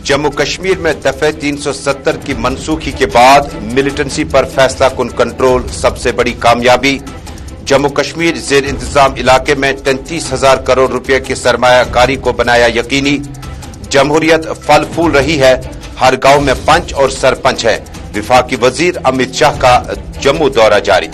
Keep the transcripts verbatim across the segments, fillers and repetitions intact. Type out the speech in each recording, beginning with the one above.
जम्मू कश्मीर में दफे तीन सौ सत्तर की मनसूखी के बाद मिलिटेंसी पर फैसला कुन कंट्रोल सबसे बड़ी कामयाबी। जम्मू कश्मीर जेर इंतजाम इलाके में तैंतीस हजार करोड़ रुपए की सरमायाकारी को बनाया यकीनी। जमहूरियत फल फूल रही है, हर गांव में पंच और सरपंच है। विफाकी वजीर अमित शाह का जम्मू दौरा जारी।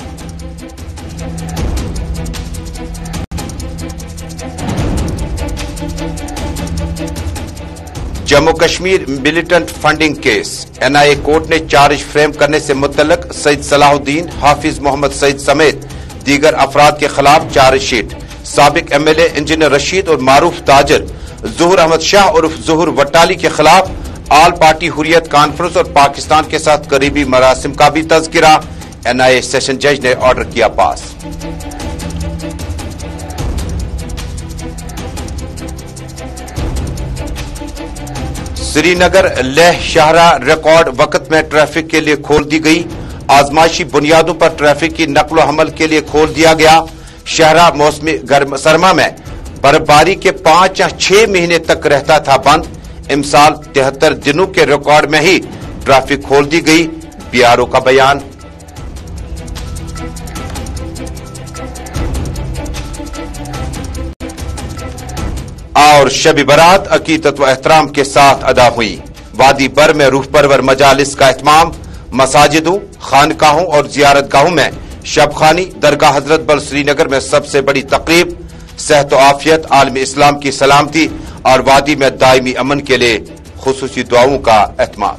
Jammu Kashmir militant funding case, NIA court ने चार्ज फ्रेम करने से मुतल्लक सईद सलाहुद्दीन, हाफिज मोहम्मद सईद समेत दीगर अफराद के खिलाफ चार्जशीट। साबिक एमएलए इंजीनियर रशीद और मारूफ ताजर ज़ुहूर अहमद शाह उर्फ ज़ुहूर वट्टाली के खिलाफ आल पार्टी हुर्रियत कॉन्फ्रेंस और पाकिस्तान के साथ करीबी मरासिम का भी तज़किरा। एनआईए सेशन जज ने ऑर्डर किया पास। श्रीनगर लेह शाहरा रिकॉर्ड वक्त में ट्रैफिक के लिए खोल दी गई। आजमाइशी बुनियादों पर ट्रैफिक की नकलो हमल के लिए खोल दिया गया। शाहरा मौसमी गर्म सरमा में बर्फबारी के पांच या छह महीने तक रहता था बंद। इमसाल तिहत्तर दिनों के रिकॉर्ड में ही ट्रैफिक खोल दी गई। बीआरओ का बयान। और शबी बरात अकीदत व एहतराम के साथ अदा हुई। वादी बर में रूह परवर मजालिस का एहतमाम। मसाजिदों, खानकाहों और जियारतगाहों में शबखानी। दरगाह हजरत बल श्रीनगर में सबसे बड़ी तकरीब। सेहत व आफियत, आलमी इस्लाम की सलामती और वादी में दायमी अमन के लिए खुसूसी दुआओं का एहतमाम।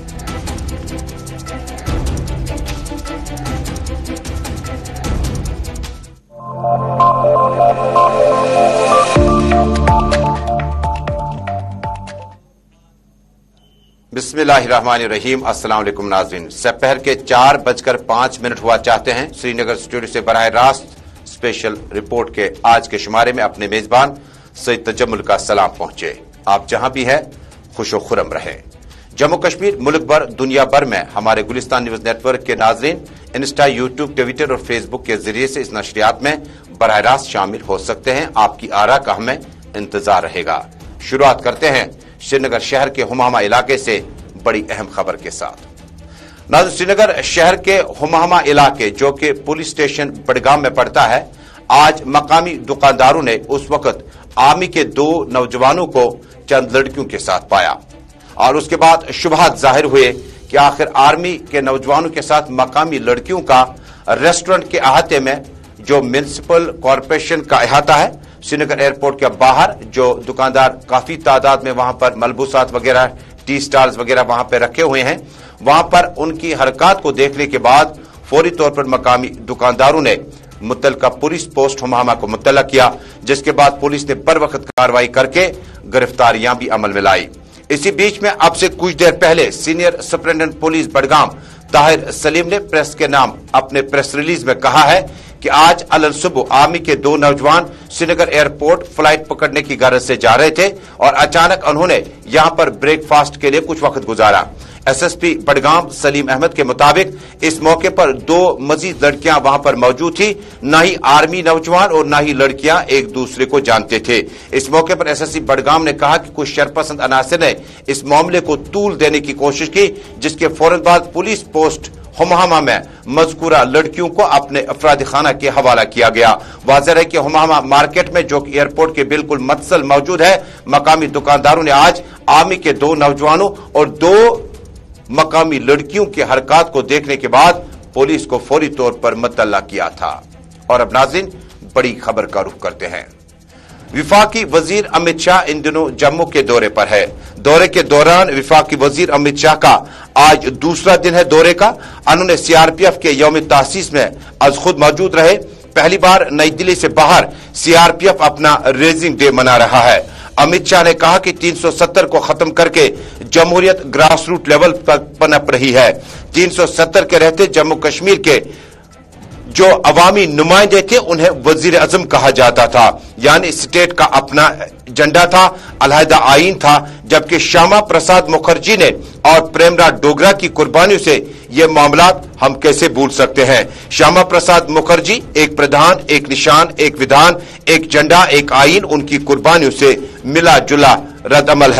बिस्मिल्लाहिर्रहमानिर्रहीम। अस्सलाम वालेकुम नाज़रीन। सपहर के चार बजकर पांच मिनट हुआ चाहते हैं। श्रीनगर स्टूडियो से बराह रास्त स्पेशल रिपोर्ट के आज के शुमारे में अपने मेजबान सईद तजम्मुल का सलाम पहुंचे। आप जहां भी हैं खुशो खुरम रहे। जम्मू कश्मीर, मुल्क भर, दुनिया भर में हमारे गुलिस्तान न्यूज नेटवर्क के नाजरीन इंस्टा, यूट्यूब, ट्विटर और फेसबुक के जरिए से इस नशरियात में बराह रास्त शामिल हो सकते हैं। आपकी आरा का हमें इंतजार रहेगा। शुरुआत करते हैं श्रीनगर शहर के हुमामा इलाके से बड़ी अहम खबर के साथ। नाज़रीन, श्रीनगर शहर के हुमामा इलाके जो कि पुलिस स्टेशन बडगाम में पड़ता है, आज मकामी दुकानदारों ने उस वक्त आर्मी के दो नौजवानों को चंद लड़कियों के साथ पाया और उसके बाद शुबहात जाहिर हुए कि आखिर आर्मी के नौजवानों के साथ मकामी लड़कियों का रेस्टोरेंट के अहाते में, जो म्युनिसिपल कॉरपोरेशन का अहाता है, श्रीनगर एयरपोर्ट के बाहर जो दुकानदार काफी तादाद में वहां पर मलबूसात वगैरह, टी स्टॉल्स वगैरह वहां पर रखे हुए हैं, वहां पर उनकी हरकत को देखने के बाद फौरी तौर पर मकामी दुकानदारों ने मुतल्लिका पुलिस पोस्ट हुमामा को मुत्तला किया, जिसके बाद पुलिस ने बर वक्त कार्रवाई करके गिरफ्तारियां भी अमल में लाई। इसी बीच में अब से कुछ देर पहले senior superintendent police Budgam Tahir Salim ने प्रेस के नाम अपने प्रेस रिलीज में कहा है कि आज अलल सुबह आर्मी के दो नौजवान श्रीनगर एयरपोर्ट फ्लाइट पकड़ने की गरज से जा रहे थे और अचानक उन्होंने यहां पर ब्रेकफास्ट के लिए कुछ वक्त गुजारा। एसएसपी बडगाम सलीम अहमद के मुताबिक इस मौके पर दो मजीद लड़कियां वहां पर मौजूद थी। न ही आर्मी नौजवान और न ही लड़कियां एक दूसरे को जानते थे। इस मौके पर एसएसपी बडगाम ने कहा कि कुछ शरपसंद अनासर ने इस मामले को तूल देने की कोशिश की, जिसके फौरन बाद पुलिस पोस्ट हुमामा में मजकूरा लड़कियों को अपने अफराद खाना के हवाला किया गया। वाज़ेह है कि हुमामा मार्केट में, जो कि एयरपोर्ट के बिल्कुल मत्सल मौजूद है, मकामी दुकानदारों ने आज आर्मी के दो नौजवानों और दो मकामी लड़कियों की हरकत को देखने के बाद पुलिस को फौरी तौर पर मुत्तला किया था। और अब नाज़रीन, बड़ी खबर का रुख करते हैं। विफाकी वजीर अमित शाह इन दिनों जम्मू के दौरे पर है। दौरे के दौरान विफाकी वजीर अमित शाह का आज दूसरा दिन है दौरे का। उन्होंने सीआरपीएफ के यौम तासीस में आज खुद मौजूद रहे। पहली बार नई दिल्ली से बाहर सीआरपीएफ अपना रेजिंग डे मना रहा है। अमित शाह ने कहा कि तीन सौ सत्तर को खत्म करके जमहूरियत ग्रास रूट लेवल पर पनप रही है। तीन सौ सत्तर के रहते जम्मू कश्मीर के जो अवामी नुमाइंदे थे उन्हें वजीर आजम कहा जाता था, यानी स्टेट का अपना झंडा था, अलहदा आईन था, जबकि श्यामा प्रसाद मुखर्जी ने और प्रेमराज डोगरा की कुर्बानियों से ये मामलात हम कैसे भूल सकते हैं। श्यामा प्रसाद मुखर्जी एक प्रधान, एक निशान, एक विधान, एक झंडा, एक आईन, उनकी कुर्बानियों से मिला जुला रद्द अमल है।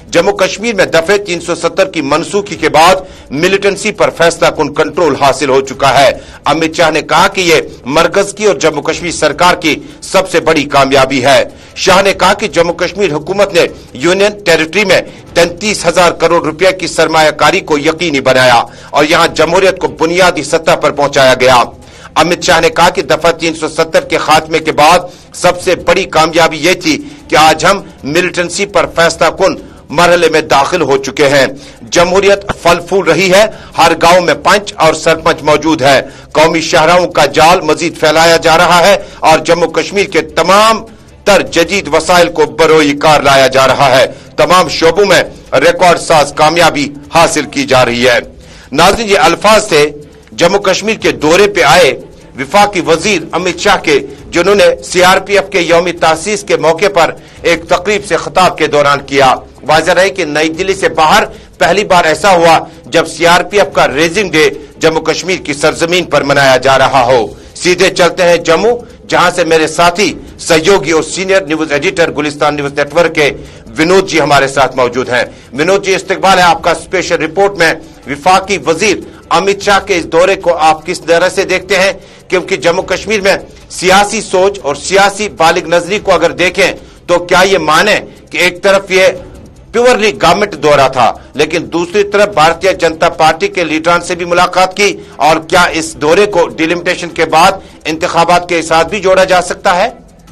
जम्मू कश्मीर में दफे तीन सौ सत्तर की मनसूखी के बाद मिलिटेंसी पर फैसला कुन कंट्रोल हासिल हो चुका है। अमित शाह ने कहा कि यह मरकज की और जम्मू कश्मीर सरकार की सबसे बड़ी कामयाबी है। शाह ने कहा कि जम्मू कश्मीर हुकूमत ने यूनियन टेरिटरी में तैंतीस हजार करोड़ रुपए की सरमायाकारी को यकीनी बनाया और यहां जमहूरियत को बुनियादी सतह पर पहुंचाया गया। अमित शाह ने कहा कि दफा तीन सौ सत्तर के खात्मे के बाद सबसे बड़ी कामयाबी यह थी कि आज हम मिलिटेंसी पर फैसला कुन मरहले में दाखिल हो चुके हैं। जमहूरियत फल फूल रही है, हर गांव में पंच और सरपंच मौजूद है। कौमी शाहराहों का जाल मजीद फैलाया जा रहा है और जम्मू कश्मीर के तमाम तर जदीद वसाइल को बरोई कार लाया जा रहा है। तमाम शोबों में रिकॉर्ड साज कामयाबी हासिल की जा रही है। नाज़रीन, ये अल्फाज थे जम्मू कश्मीर के दौरे पे आए विफाकी वजीर अमित शाह के, जिन्होंने सीआरपीएफ के यौम तासीस के मौके पर एक तकरीब से खिताब के दौरान किया। वाज़ेह रहे कि नई दिल्ली से बाहर पहली बार ऐसा हुआ जब सीआरपीएफ का रेजिंग डे जम्मू कश्मीर की सरजमीन पर मनाया जा रहा हो। सीधे चलते हैं जम्मू, जहां से मेरे साथी सहयोगी और senior news editor Gulistan news network के विनोद जी हमारे साथ मौजूद हैं। विनोद जी, इस्तकबाल है आपका स्पेशल रिपोर्ट में। विफाकी वजीर अमित शाह के इस दौरे को आप किस तरह से देखते हैं, क्योंकि जम्मू कश्मीर में सियासी सोच और सियासी बालिग नजरी को अगर देखें तो क्या ये माने कि एक तरफ ये प्योरली गवर्नमेंट दौरा था, लेकिन दूसरी तरफ भारतीय जनता पार्टी के लीडरान से भी मुलाकात की, और क्या इस दौरे को डिलिमिटेशन के बाद इंतखाबात के साथ भी जोड़ा जा सकता है?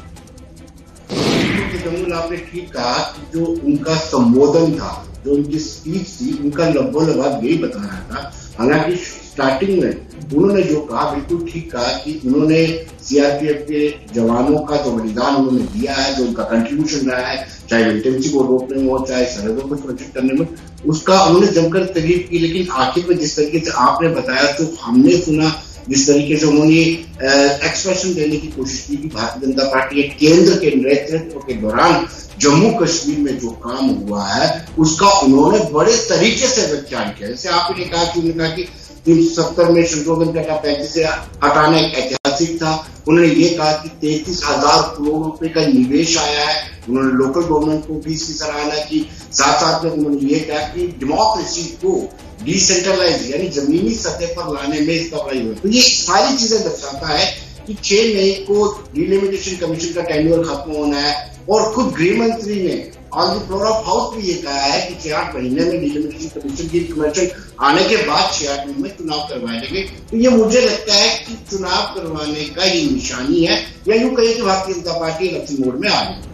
आपने ठीक कहा कि जो उनका संबोधन था, जो उनकी स्पीच थी, उनका लगभग लगभग यही बता रहा था। हालांकि स्टार्टिंग में उन्होंने जो कहा बिल्कुल ठीक कहा कि उन्होंने सीआरपीएफ के जवानों का जो बलिदान उन्होंने दिया है, जो उनका कंट्रीब्यूशन रहा है, चाहे मिलिटेंसी को रोकने में हो, चाहे सरहदों को सुरक्षित करने में, उसका उन्होंने जमकर तारीफ की। लेकिन आखिर में जिस तरीके से आपने बताया, तो हमने सुना जिस तरीके से उन्होंने एक्सप्रेशन देने की कोशिश की कि भारतीय जनता पार्टी के केंद्र के नेतृत्व के दौरान जम्मू कश्मीर में जो काम हुआ है उसका उन्होंने बड़े तरीके से व्याख्यान किया। जैसे आपने कहा कि उन्होंने कहा कि तीन सौ सत्तर में संशोधन का पैंतीस से हटाना एक ऐतिहासिक था। उन्होंने ये कहा कि तैंतीस हजार करोड़ रुपए का निवेश आया है। उन्होंने लोकल गवर्नमेंट को भी इसकी सराहना की। साथ साथ में उन्होंने ये कहा कि डेमोक्रेसी को डिसेंट्रलाइज यानी जमीनी सतह पर लाने में इसका बड़ा हुआ। तो ये सारी चीजें दर्शाता है कि छह मई को डिलिमिटेशन कमीशन का टेन्योर खत्म होना है, और खुद गृह मंत्री ने on the floor of house भी ये कहा है कि छह आठ महीने में डिलिमिटेशन कमीशन की कमीशन आने के बाद छह आठ महीने में चुनाव करवाए जाएंगे। तो ये मुझे लगता है कि चुनाव करवाने का ये निशानी है, या यूं कहें कि Bharatiya Janata party election mode में आ गई।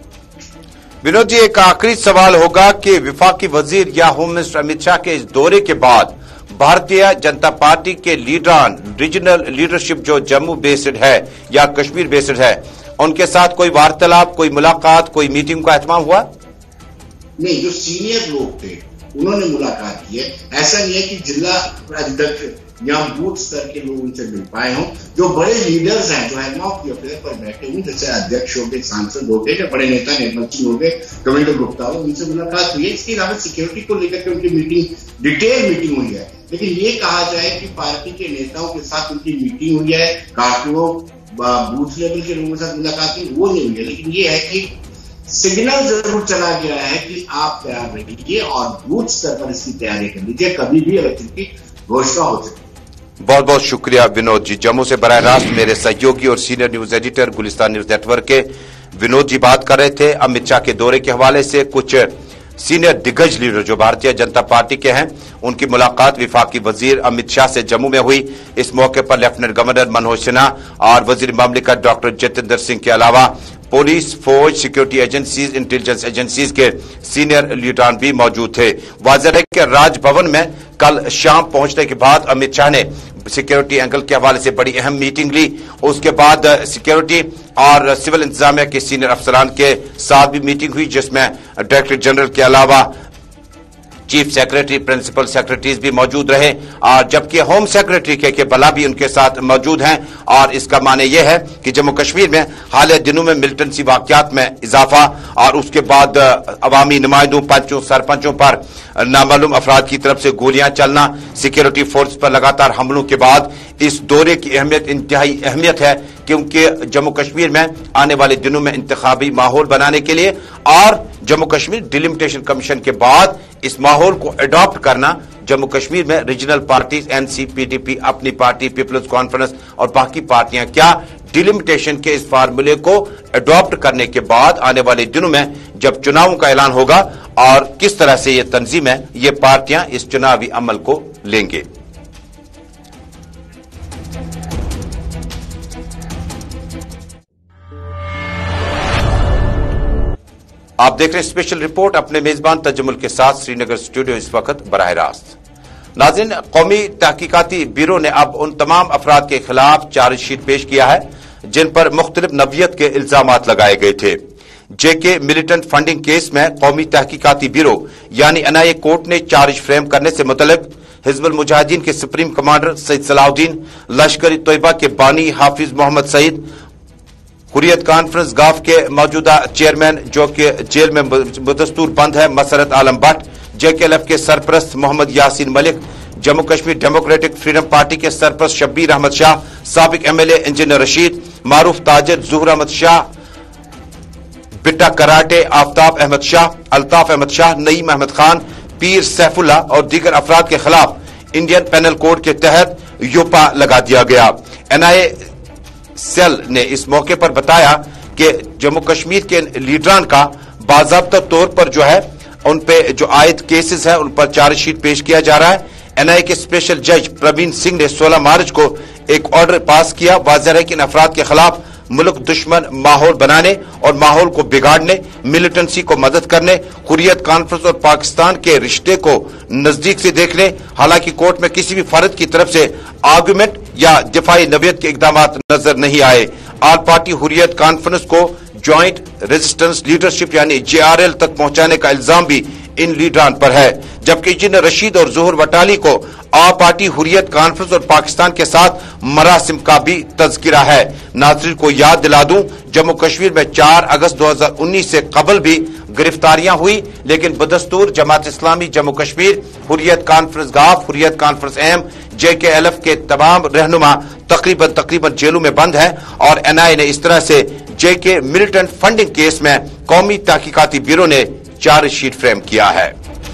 विनोद जी, एक आखिरी सवाल होगा कि विफाकी वजीर या होम मिनिस्टर अमित शाह के इस दौरे के बाद भारतीय जनता पार्टी के लीडरान, रीजनल लीडरशिप जो जम्मू बेस्ड है या कश्मीर बेस्ड है, उनके साथ कोई वार्तालाप, कोई मुलाकात, कोई मीटिंग का एहतमाम हुआ? नहीं, जो सीनियर लोग थे उन्होंने मुलाकात की है। ऐसा नहीं है कि जिला अध्यक्ष या बूथ स्तर के लोग उनसे मिल पाए हों। जो बड़े लीडर्स हैं, जो हेड ऑफ द अफेयर पर बैठे हुए, जैसे अध्यक्ष हो गए, सांसद हो गए, बड़े नेता निर्मल सिंह हो गए, कविंद्र गुप्ता हो, उनसे मुलाकात हुई है। इसके अलावा सिक्योरिटी को लेकर के उनकी मीटिंग, डिटेल मीटिंग हुई है। लेकिन ये कहा जाए कि पार्टी के नेताओं के साथ उनकी मीटिंग हुई है, कारकुनों, बूथ लेवल के लोगों के साथ मुलाकात हुई, वो नहीं हुई है। लेकिन ये है कि सिग्नल जरूर चला गया है कि आप तैयार रहिए और बूथ स्तर पर इसकी तैयारी कर लीजिए, कभी भी इलेक्शन की घोषणा हो सकती है। बहुत बहुत शुक्रिया विनोद जी। जम्मू से बराह रास्त मेरे सहयोगी और senior news editor Gulistan news network के विनोद जी बात कर रहे थे अमित शाह के दौरे के हवाले से। कुछ सीनियर दिग्गज लीडर जो भारतीय जनता पार्टी के हैं, उनकी मुलाकात विफाकी वजीर अमित शाह से जम्मू में हुई। इस मौके पर लेफ्टिनेंट गवर्नर मनोज सिन्हा और वजीर मामलिकत डॉक्टर जितेंद्र सिंह के अलावा पुलिस, फौज, सिक्योरिटी एजेंसीज, इंटेलिजेंस एजेंसीज के सीनियर लीडरान भी मौजूद थे। वाज़ेह है कि राजभवन में कल शाम पहुंचने के बाद अमित शाह ने सिक्योरिटी एंगल के हवाले से बड़ी अहम मीटिंग ली। उसके बाद सिक्योरिटी और सिविल इंतजामिया के सीनियर अफसरान के साथ भी मीटिंग हुई, जिसमें डायरेक्टर जनरल के अलावा चीफ सेक्रेटरी, प्रिंसिपल सेक्रेटरीज भी मौजूद रहे, और जबकि होम सेक्रेटरी के, के बला भी उनके साथ मौजूद हैं। और इसका माने यह है कि जम्मू कश्मीर में हाल दिनों में मिलिटेंसी वाकयात में इजाफा और उसके बाद अवामी नुमाइंदों, पंचों, सरपंचों पर नामालूम अफराद की तरफ से गोलियां चलना, सिक्योरिटी फोर्स पर लगातार हमलों के बाद इस दौरे की अहमियत इंतहाई अहमियत है क्योंकि जम्मू कश्मीर में आने वाले दिनों में इंतखाबी माहौल बनाने के लिए और जम्मू कश्मीर डिलिमिटेशन कमीशन के बाद इस माहौल को अडॉप्ट करना, जम्मू कश्मीर में regional parties NC, PDP, Apni party, people's conference और बाकी पार्टियां क्या डिलिमिटेशन के इस फार्मूले को अडॉप्ट करने के बाद आने वाले दिनों में जब चुनावों का ऐलान होगा और किस तरह से ये तंजीमें, ये पार्टियां इस चुनावी अमल को लेंगे। आप देख रहे हैं स्पेशल रिपोर्ट अपने मेजबान तजम्मुल के साथ श्रीनगर स्टूडियो इस वक्त बराह रास्त। नाज़रीन, कौमी तहकीकाती ब्यूरो ने अब उन तमाम अफराद के खिलाफ चार्जशीट पेश किया है जिन पर मुख्तलिफ नवियत के इल्जामात लगाए गए थे। जेके मिलिटेंट फंडिंग केस में कौमी तहकीकाती ब्यूरो यानी एनआईए कोर्ट ने चार्ज फ्रेम करने से मुतल्लिक हिजबुल मुजाहिदीन के सुप्रीम कमांडर सईद सलाउद्दीन, लश्कर तोयबा के बानी हाफिज मोहम्मद सईद, हुर्रियत कॉन्फ्रेंस गाफ के मौजूदा चेयरमैन जो कि जेल में बदस्तूर बंद है मसरत आलम भट्ट, जेकेएलएफ के सरप्रस्त Mohammad Yasin Malik, Jammu Kashmir democratic freedom party के सरप्रस्त शब्बीर अहमद शाह, साबिक एमएलए इंजीनियर रशीद, मारूफ ताजिर जुहर अहमद शाह, बिट्टा कराटे आफ्ताब अहमद शाह, अल्ताफ अहमद शाह, नईम अहमद खान, पीर सैफुल्ला और दीगर अफराद के खिलाफ इंडियन पेनल कोड के तहत यूपा लगा दिया गया। एनआईए सेल ने इस मौके पर बताया कि जम्मू कश्मीर के लीडरान का बाज़ाब्ता तौर पर जो है उन पे जो आयद केसेस है उन पर चार्जशीट पेश किया जा रहा है। एनआईए के स्पेशल जज प्रवीण सिंह ने सोलह मार्च को एक ऑर्डर पास किया। वाज़ेह है कि इन अफराद के खिलाफ मुल्क दुश्मन माहौल बनाने और माहौल को बिगाड़ने, मिलिटेंसी को मदद करने, हुर्रियत कॉन्फ्रेंस और पाकिस्तान के रिश्ते को नजदीक से देखने। हालांकि कोर्ट में किसी भी फर्द की तरफ से आर्गुमेंट या दिफाई नवियत के इकदाम नजर नहीं आए। आल पार्टी हुर्रियत कॉन्फ्रेंस को ज्वाइंट रेजिस्टेंस लीडरशिप यानी जेआरएल तक पहुंचाने का इल्जाम भी इन लीडरान पर है, जबकि इंजीनियर रशीद और जोहर वटाली को आ पार्टी हुर्रियत कॉन्फ्रेंस और पाकिस्तान के साथ मरासिम का भी तज़किरा है। नाज़रीन को याद दिला दूं, जम्मू कश्मीर में चार अगस्त दो हजार उन्नीस से कबल भी गिरफ्तारियां हुई, लेकिन बदस्तूर जमात इस्लामी जम्मू कश्मीर, हुर्रियत कॉन्फ्रेंस गाफ, हुर्रियत कॉन्फ्रेंस एम, जेकेएलएफ के तमाम रहनुमा तकरीबन तकरीबन जेलों में बंद है और एनआईए ने इस तरह से जेके मिलिटेंट फंडिंग केस में कौमी तहकीकाती ब्यूरो ने चार्जशीट फ्रेम किया है।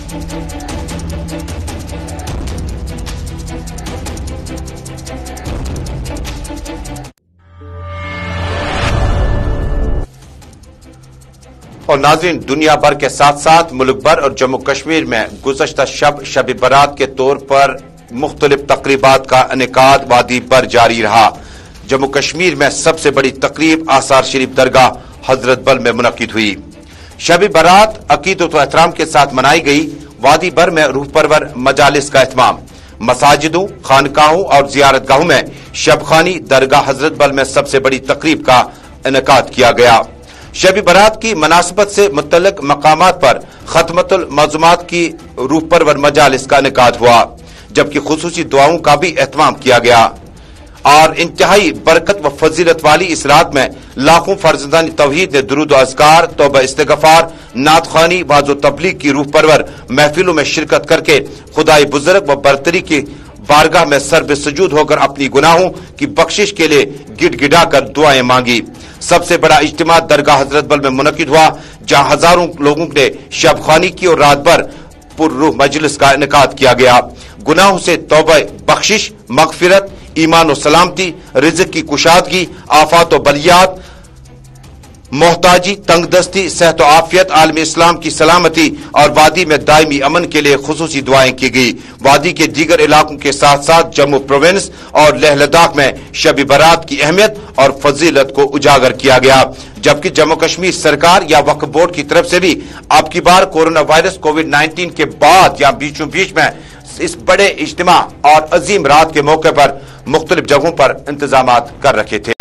और नाज़रीन, दुनिया भर के साथ साथ मुल्क भर और जम्मू कश्मीर में गुज़श्ता शब शब बरात के तौर पर मुख्तलिफ तकरीबात का इनेकाद वादी पर जारी रहा। जम्मू कश्मीर में सबसे बड़ी तकरीब आसार शरीफ दरगाह हजरत बल में मुनक्किद हुई। शब बरात अकीदत व एहतराम के साथ मनाई गई। वादी भर में रूह परवर मजालिस का एहतमाम, मसाजिदों, खानकाहों और जियारतगाहों में शबखानी दरगाह हजरत बल में सबसे बड़ी तकरीब का इनेकाद किया गया। शब बरात की मुनासबत से मुतल्लिक मकामात पर खत्मतुल मौज़ूमात की रूह परवर मजालिस का इनेकाद हुआ, जबकि खुसूसी दुआओं का भी एहतमाम किया गया और इंतहाई बरकत व फजीलत वाली इस रात में लाखों फर्जंदानी तौहीद ने दुरूद अस्कार, तौबा इस्तिग़फ़ार, नात ख़्वानी, वाज़ो तबलीग की रूह परवर महफिलों में शिरकत करके खुदाई बुजुर्ग व बरतरी की बारगाह में सर बेसजूद होकर अपनी गुनाहों की बख्शिश के लिए गिड़गिड़ा कर दुआएं मांगी। सबसे बड़ा इज्तिमा दरगाह हजरत बल में मुनक्किद हुआ, जहां हजारों लोगों ने शबखानी की और रात भर पुररूह मजलिस का इनेकाद किया गया। गुनाहों से तौबा, बख्शिश, मगफिरत, ईमान और सलामती, रिज़्क़ की कुशादगी, आफात और बलियात, मोहताजी, तंगदस्ती, सेहत और आफियत, आलम इस्लाम की सलामती और वादी में दायमी अमन के लिए खुसूसी दुआएं की गई। वादी के दीगर इलाकों के साथ साथ जम्मू प्रोविंस और लेह लद्दाख में शब बरात की अहमियत और फजीलत को उजागर किया गया, जबकि जम्मू कश्मीर सरकार या वक्फ बोर्ड की तरफ से भी अब की बार कोरोना वायरस कोविड नाइन्टीन के बाद या बीचों बीच में इस बड़े इज्तिमा और अजीम रात के मौके पर मुख्तलिफ जगहों पर इंतजामात कर रखे थे।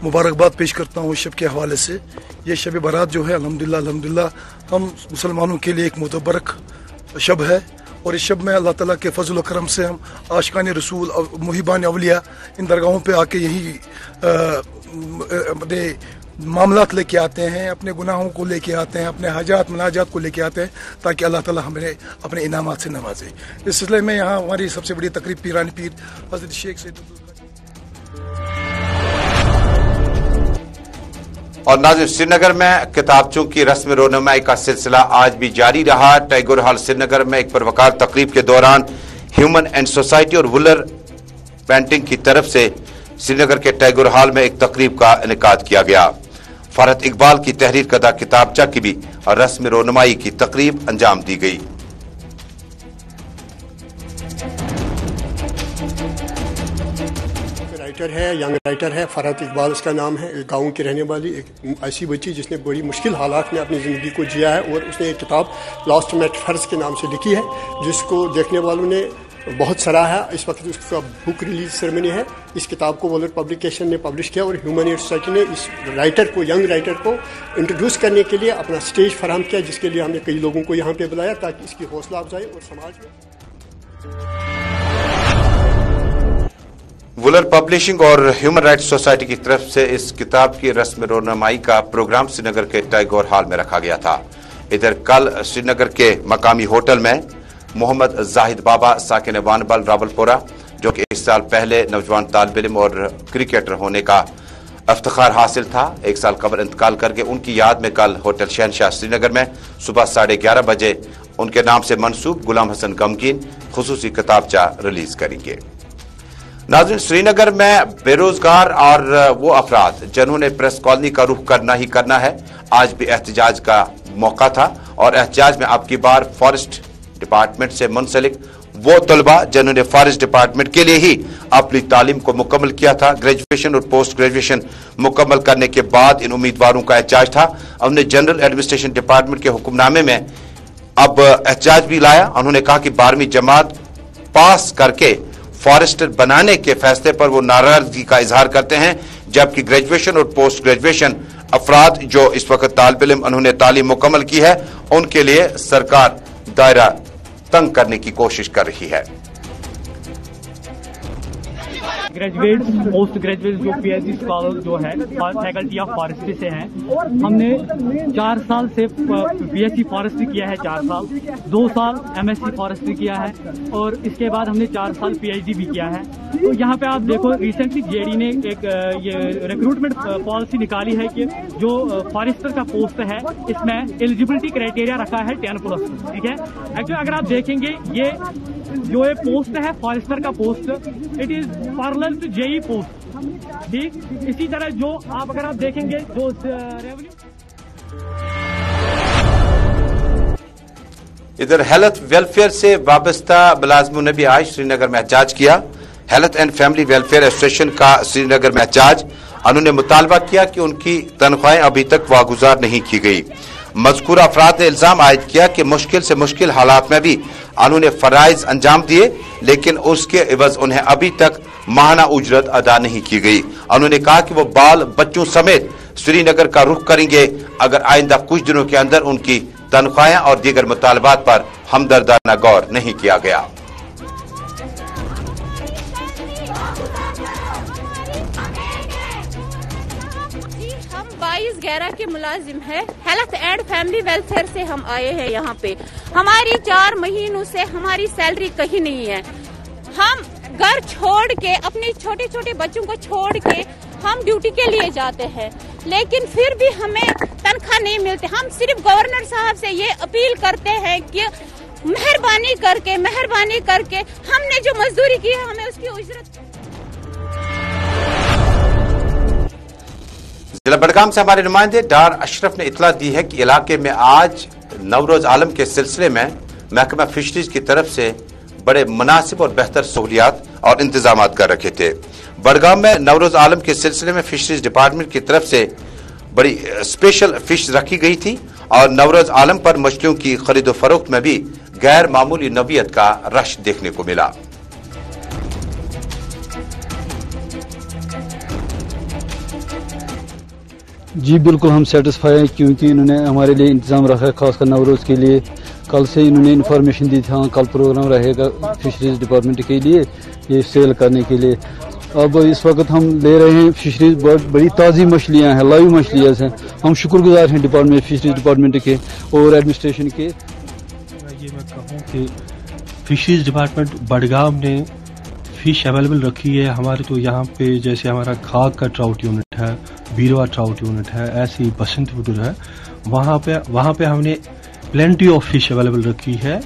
मुबारकबाद पेश करता हूँ शब के हवाले से। ये शब बारात जो है अल्हम्दुलिल्लाह अल्हम्दुलिल्लाह हम मुसलमानों के लिए एक मुतबरक शब है, और इस शब में अल्लाह ताला के फजल व करम से हम आशिकान रसूल और मुहिबान अवलिया इन दरगाहों पे आके यही अपने मामलात लेके आते हैं, अपने गुनाहों को लेके आते हैं, अपने हाजात मनाजात को लेके आते हैं, ताकि अल्लाह ताला हमें अपने इनामात से नवाजे। इस सिलसिले में यहाँ हमारी सबसे बड़ी तकरीब पीरानी पीर हज़रत शेख सैयद। और नाज़रीन, श्रीनगर में किताबचों की रस्म रोनुमाई का सिलसिला आज भी जारी रहा। टैगोर हॉल श्रीनगर में एक परवकार तकरीब के दौरान ह्यूमन एंड सोसाइटी और वुलर पेंटिंग की तरफ से श्रीनगर के टैगोर हॉल में एक तकरीब का इनेकाद किया गया। फरहत इकबाल की तहरीर कदा किताबचा की भी और रस्म रोनुमाई की तकरीब अंजाम दी गई। राइटर है, यंग राइटर है, फरहत इकबाल उसका नाम है। एक गाँव की रहने वाली एक ऐसी बच्ची जिसने बड़ी मुश्किल हालात में अपनी ज़िंदगी को जिया है, और उसने एक किताब लॉस्ट मेट फर्ज के नाम से लिखी है, जिसको देखने वालों ने बहुत सराहा है। इस वक्त उसका बुक रिलीज सेरेमनी है। इस किताब को वॉलर पब्लिकेशन ने पब्लिश किया, और ह्यूमन एड सोसाइटी ने इस राइटर को, यंग राइटर को इंट्रोड्यूस करने के लिए अपना स्टेज फराहम किया, जिसके लिए हमने कई लोगों को यहाँ पे बुलाया ताकि इसकी हौसला अफजाई और समाज में। वुलर पब्लिशिंग और ह्यूमन राइट्स सोसाइटी की तरफ से इस किताब की रस्म रोनुमाई का प्रोग्राम श्रीनगर के टैगोर हॉल में रखा गया था। इधर कल श्रीनगर के मकामी होटल में मोहम्मद जाहिद बाबा साकिन वानबल रावलपुरा, जो कि एक साल पहले नौजवान तालिब इल्म और क्रिकेटर होने का इफ्तिखार हासिल था, एक साल कबल इंतकाल करके, उनकी याद में कल होटल शहनशाह श्रीनगर में सुबह साढ़े ग्यारह बजे उनके नाम से मंसूब गुलाम हसन गमगीन खुसूसी किताबचा रिलीज करेंगे। नाज़रीन, श्रीनगर में बेरोजगार और वो अफराद जिन्होंने प्रेस कॉलोनी का रुख करना ही करना है, आज भी एहतजाज का मौका था, और एहतजाज में अब की बार फॉरेस्ट डिपार्टमेंट से मुंसलिक वो तलबा जिन्होंने फॉरेस्ट डिपार्टमेंट के लिए ही अपनी तालीम को मुकम्मल किया था, ग्रेजुएशन और पोस्ट ग्रेजुएशन मुकम्मल करने के बाद इन उम्मीदवारों का एहतजाज था। उन्होंने जनरल एडमिनिस्ट्रेशन डिपार्टमेंट के हुक्मनामे में अब एहतजाज भी लाया। उन्होंने कहा कि बारहवीं जमात पास करके फॉरेस्टर बनाने के फैसले पर वो नाराजगी का इजहार करते हैं, जबकि ग्रेजुएशन और पोस्ट ग्रेजुएशन अफराद जो इस वक्त तालिब इल्म उन्होंने तालीम मुकम्मल की है, उनके लिए सरकार दायरा तंग करने की कोशिश कर रही है। ग्रेजुएट, पोस्ट ग्रेजुएट जो पीएचडी स्कॉलर जो है फैकल्टी ऑफ फॉरेस्ट्री से हैं, हमने चार साल से बीएससी फॉरेस्ट्री किया है, चार साल दो साल एमएससी फॉरेस्ट्री किया है, और इसके बाद हमने चार साल पीएचडी भी किया है। तो यहाँ पे आप देखो, रिसेंटली जेडी ने एक ये रिक्रूटमेंट पॉलिसी निकाली है कि जो फॉरेस्टर का पोस्ट है इसमें एलिजिबिलिटी क्राइटेरिया रखा है टेन प्लस, ठीक है। एक्चुअली अगर आप देखेंगे ये जो ये पोस्ट है फॉरेस्टर का post, it is parallel to JE post, ठीक। इसी तरह जो आप अगर आप देखेंगे जो रेवेन्यू, इधर हेल्थ वेलफेयर से वाबस्ता मुलाजमों ने भी आज श्रीनगर में एहतजाज किया। Health and family welfare association का श्रीनगर में एहतजाज, उन्होंने मुतालबा किया कि उनकी तनख्वाहें अभी तक वागुजार नहीं की गई। मज़कूर अफराद ने इल्जाम आयद किया कि मुश्किल से मुश्किल हालात में भी उन्होंने फराइज अंजाम दिए, लेकिन उसके एवज उन्हें अभी तक माहाना उजरत अदा नहीं की गई। उन्होंने कहा कि वो बाल बच्चों समेत श्रीनगर का रुख करेंगे अगर आइंदा कुछ दिनों के अंदर उनकी तनख्वाहें और दीगर मुतालबात पर हमदर्दाना गौर नहीं किया गया। बाईस ग्यारह के मुलाजिम है, हेल्थ एंड फैमिली वेलफेयर से हम आए हैं यहाँ पे। हमारी चार महीनों से हमारी सैलरी कहीं नहीं है। हम घर छोड़ के, अपने छोटे छोटे बच्चों को छोड़ के हम ड्यूटी के लिए जाते हैं, लेकिन फिर भी हमें तनख्वाह नहीं मिलती। हम सिर्फ गवर्नर साहब से ये अपील करते हैं कि मेहरबानी करके मेहरबानी करके हमने जो मजदूरी की है हमें उसकी उजरत। जिला बडगाम से हमारे नुमाइंदे डार अशरफ ने इतला दी है कि इलाके में आज नवरोज आलम के सिलसिले में महकमा फिशरीज की तरफ से बड़े मुनासिब और बेहतर सहूलियात और इंतजाम कर रखे थे। बडगाम में नवरोज आलम के सिलसिले में फिशरीज डिपार्टमेंट की तरफ से बड़ी स्पेशल फिश रखी गई थी, और नवरोज आलम पर मछलियों की खरीदो फरोख्त में भी गैर मामूली नवीयत का रश देखने को मिला। जी बिल्कुल हम सेटिस्फाई हैं, क्योंकि इन्होंने हमारे लिए इंतज़ाम रखा है, खासकर नवरोज़ के लिए। कल से इन्होंने इन्फॉर्मेशन दी थी, हाँ कल प्रोग्राम रहेगा फिशरीज डिपार्टमेंट के लिए ये सेल करने के लिए। अब इस वक्त हम ले रहे हैं फिशरीज, बड़ी ताज़ी मछलियाँ हैं, लाइव मछलियाँ हैं। हम शुक्रगुजार हैं डिपार्टमेंट फिशरीज डिपार्टमेंट के और एडमिनिस्ट्रेशन के। ये मैं कहूँ कि फिशरीज डिपार्टमेंट बडगाम ने फिश अवेलेबल रखी है हमारे, तो यहाँ पे जैसे हमारा खाग का ट्राउट यूनिट है, बीरवा ट्राउट यूनिट है, ऐसी बसंतपुर है, वहाँ पे वहाँ पे हमने प्लेंटी ऑफ फिश अवेलेबल रखी है।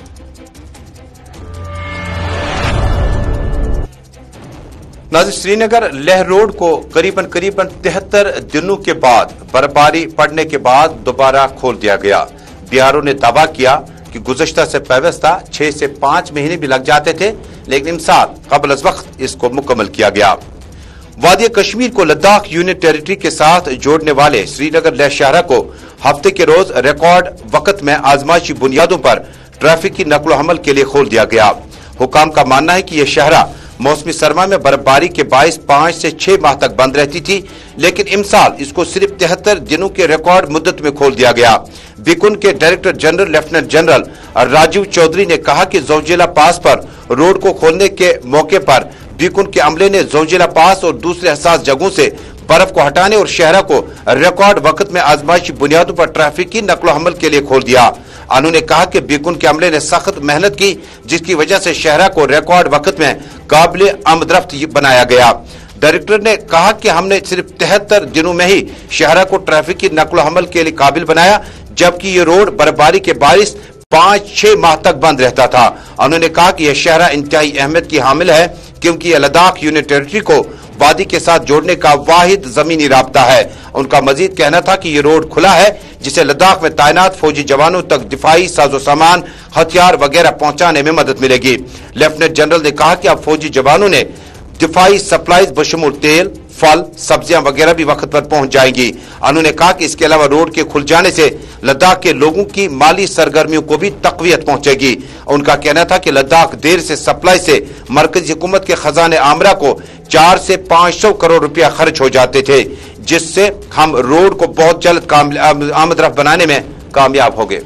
नाज़रीन, श्रीनगर लेह रोड को करीबन करीबन तिहत्तर दिनों के बाद बर्फबारी पड़ने के बाद दोबारा खोल दिया गया। बीआरओ ने दावा किया कि गुज़श्ता से पेवस्ता छह से पांच महीने भी लग जाते थे, लेकिन इस साल कबल अज़ वक्त इसको मुकम्मल किया गया। वादी कश्मीर को लद्दाख यूनियन टेरिटरी के साथ जोड़ने वाले श्रीनगर लेह शाहरा को हफ्ते के रोज रिकॉर्ड वक्त में आजमाइशी बुनियादों पर ट्रैफिक की नकलो हमल के लिए खोल दिया गया। हुकाम का मानना है कि यह शाहरा मौसमी सरमा में बर्फबारी के बाईस पांच से छह माह तक बंद रहती थी, लेकिन इस साल इसको सिर्फ तिहत्तर दिनों के रिकॉर्ड मुद्दत में खोल दिया गया। बिकुन के director general lieutenant general Rajeev Chaudhary ने कहा कि जोजिला पास पर रोड को खोलने के मौके पर बिकुन के अमले ने जोजिला पास और दूसरे हसास जगहों से बर्फ को हटाने और शहरा को रिकॉर्ड वक्त में आजमाइशी बुनियादों पर ट्रैफिक की नकलो हमल के लिए खोल दिया। उन्होंने कहा कि बिकुन के अमले ने सख्त मेहनत की, जिसकी वजह से शहरा को रिकॉर्ड वक्त में काबिल आमदरफ्त बनाया गया। डायरेक्टर ने कहा कि हमने सिर्फ तिहत्तर दिनों में ही शहरा को ट्रैफिक की नकलो हमल के लिए काबिल बनाया, जबकि ये रोड बर्फबारी के बारिश पांच छह माह तक बंद रहता था। उन्होंने कहा कि यह शहरा इंतहाई अहमियत की हामिल है, क्योंकि यह लद्दाख यूनियन टेरिटरी को वादी के साथ जोड़ने का वाहिद जमीनी राब्ता है। उनका मजीद कहना था कि ये रोड खुला है, जिसे लद्दाख में तैनात फौजी जवानों तक दिफाई साजो सामान, हथियार वगैरह पहुंचाने में मदद मिलेगी। लेफ्टिनेंट जनरल ने कहा कि अब फौजी जवानों ने दिफाई सप्लाईज बशमूल तेल, फल, सब्जियां वगैरह भी वक्त पर पहुंच जाएंगी। उन्होंने कहा कि इसके अलावा रोड के खुल जाने से लद्दाख के लोगों की माली सरगर्मियों को भी तकवीयत पहुंचेगी। उनका कहना था कि लद्दाख देर से सप्लाई से मरकजी हुकूमत के खजाने आमरा को चार से पांच सौ करोड़ रुपया खर्च हो जाते थे, जिससे हम रोड को बहुत जल्द आमदरफ्त बनाने में कामयाब हो गए।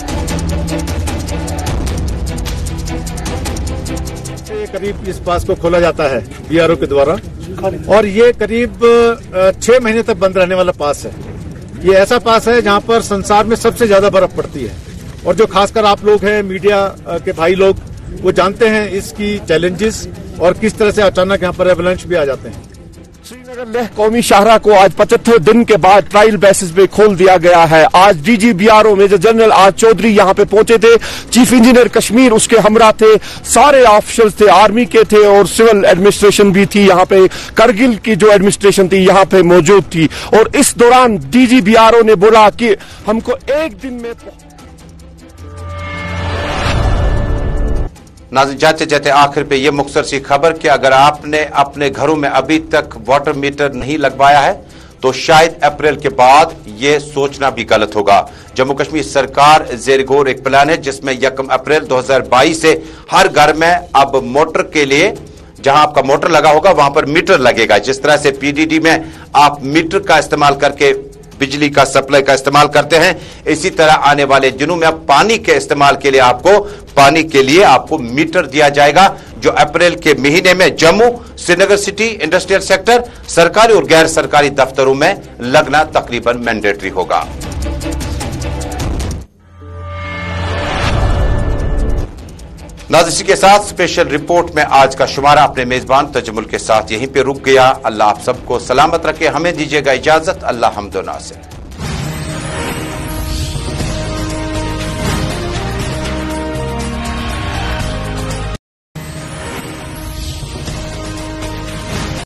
करीब इस पास को खोला जाता है बीआरओ के द्वारा, और ये करीब छह महीने तक बंद रहने वाला पास है। ये ऐसा पास है जहां पर संसार में सबसे ज्यादा बर्फ पड़ती है, और जो खासकर आप लोग हैं मीडिया के भाई लोग, वो जानते हैं इसकी चैलेंजेस और किस तरह से अचानक यहाँ पर एवलांच भी आ जाते हैं। श्रीनगर लेह कौमी शाहरा को आज पचहत्तर दिन के बाद ट्रायल बेसिस पे खोल दिया गया है। आज डीजी बीआरओ मेजर जनरल आज चौधरी यहाँ पे पहुंचे थे, चीफ इंजीनियर कश्मीर उसके हमरा थे, सारे ऑफिसर्स थे, आर्मी के थे और सिविल एडमिनिस्ट्रेशन भी थी यहाँ पे, करगिल की जो एडमिनिस्ट्रेशन थी यहाँ पे मौजूद थी। और इस दौरान डीजी बीआरओ ने बोला कि हमको एक दिन में नाज़रीन, जाते जाते आखिर पे ये मुख्तसर सी खबर कि अगर आपने अपने घरों में अभी तक वाटर मीटर नहीं लगवाया है तो शायद अप्रैल के बाद ये सोचना भी गलत होगा। जम्मू कश्मीर सरकार ज़ेर गौर एक प्लान है जिसमें यकम अप्रैल दो हजार बाईस से हर घर में अब मोटर के लिए, जहां आपका मोटर लगा होगा वहां पर मीटर लगेगा। जिस तरह से पीडीडी में आप मीटर का इस्तेमाल करके बिजली का सप्लाई का इस्तेमाल करते हैं, इसी तरह आने वाले दिनों में अब पानी के इस्तेमाल के लिए आपको पानी के लिए आपको मीटर दिया जाएगा, जो अप्रैल के महीने में Jammu, Srinagar city, industrial sector, सरकारी और गैर सरकारी दफ्तरों में लगना तकरीबन मैंडेटरी होगा। नाज़रीन, इसी के साथ स्पेशल रिपोर्ट में आज का शुमारा अपने मेजबान तजमुल के साथ यहीं पे रुक गया। अल्लाह आप सबको सलामत रखे, हमें दीजिएगा इजाजत। अल्लाह हम्दो नासिर।